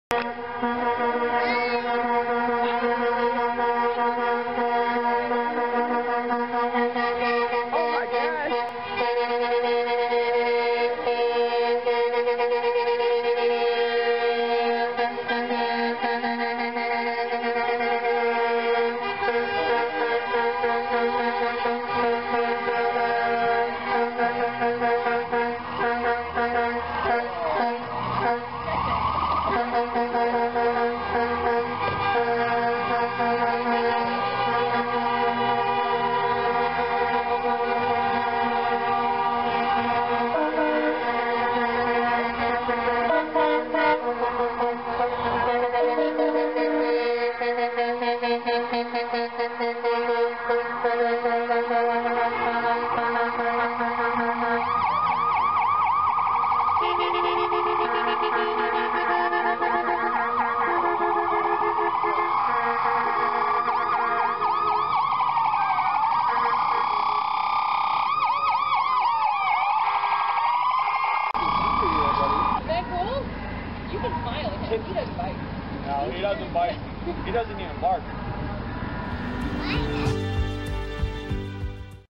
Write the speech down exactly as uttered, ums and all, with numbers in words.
You can smile at him. He doesn't bite. No, he doesn't bite. He doesn't even bark.